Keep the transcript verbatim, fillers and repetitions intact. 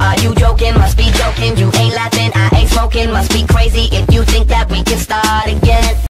Are you joking? Must be joking. You ain't laughing, I ain't smoking. Must be crazy if you think